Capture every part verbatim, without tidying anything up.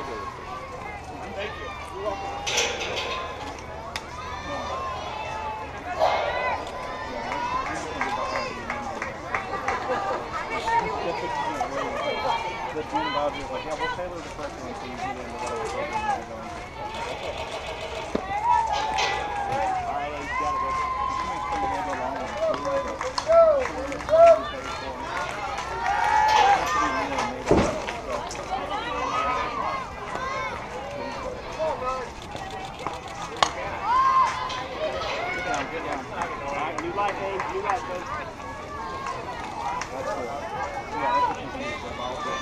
Thank you. You're welcome. The Dean Bobby was like, yeah, we'll tailor the correct one so you get into whatever program you're going to. Alright, you got it. You may spend a little bit longer than two, but get down, get down. Alright, new light, Dave. New light, Dave. That's cool. Yeah, that's what you think about the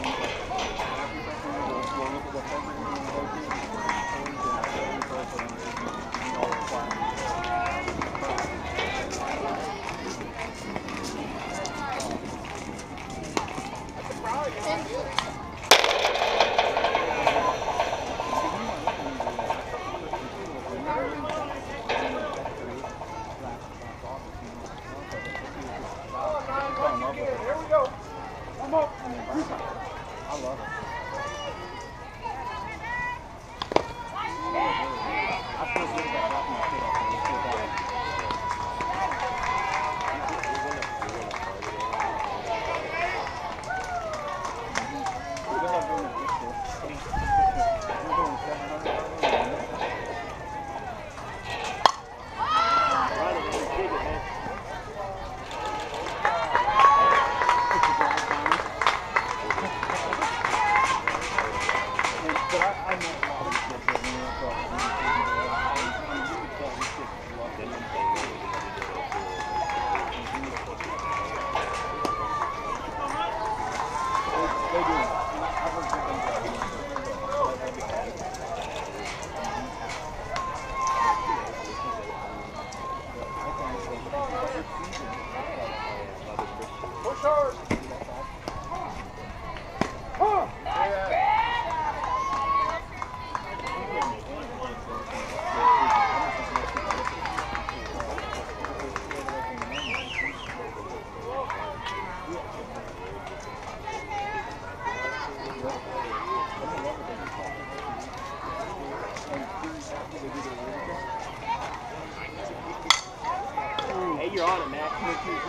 Hey, you're on it, Matt. I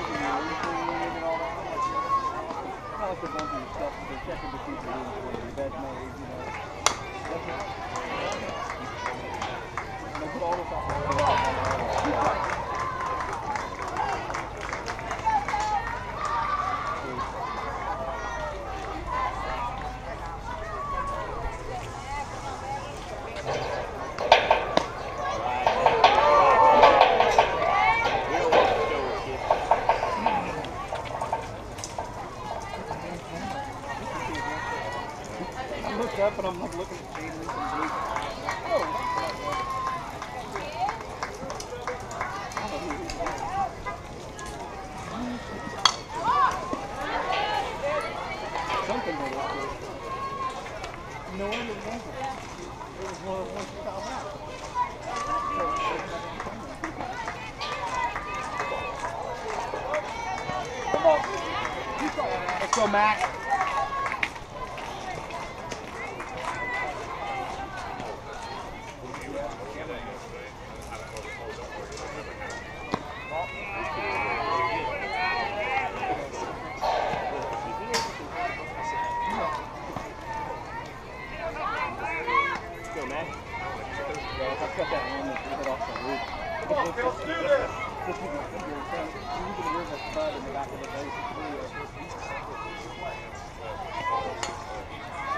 like the bumpy stuff, they're checking the people doing for you. Best knows, you know. And they put all this off the up and I'm like looking at chain links and blue. Oh, something that was good. No one was wrong. It was one of the ones that fell out. Come on. Let's go, Matt. Got that one that's right off the roof. Come on, Phil, do this! This is the finger, so you can hear the thud in the back of the base.